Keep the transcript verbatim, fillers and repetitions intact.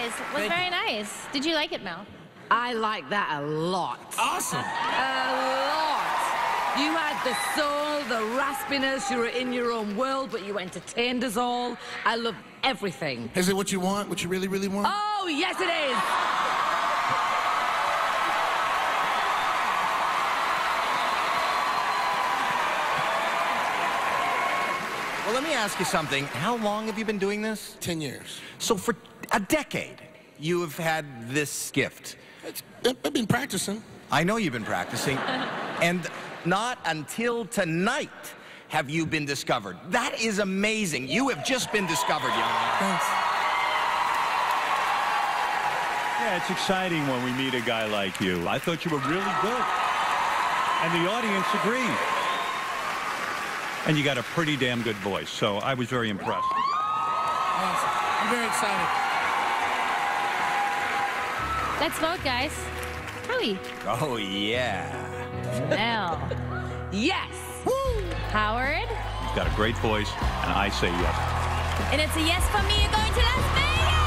guys. It was very nice. Did you like it, Mel? I like that a lot. Awesome. A lot. You had the soul, the raspiness, you were in your own world, but you entertained us all. I love everything. Is it what you want? What you really, really want? Oh, yes, it is. Well, let me ask you something. How long have you been doing this? Ten years. So for a decade, you have had this gift. It's, I've been practicing. I know you've been practicing. And not until tonight have you been discovered. That is amazing. You have just been discovered, young man. Thanks. Yeah, it's exciting when we meet a guy like you. I thought you were really good. And the audience agreed. And you got a pretty damn good voice, so I was very impressed. Awesome. I'm very excited. Let's vote, guys. Howie. Oh, yeah. Mel. Yes. Woo. Howard. He's got a great voice, and I say yes. And it's a yes for me. You're going to Las Vegas.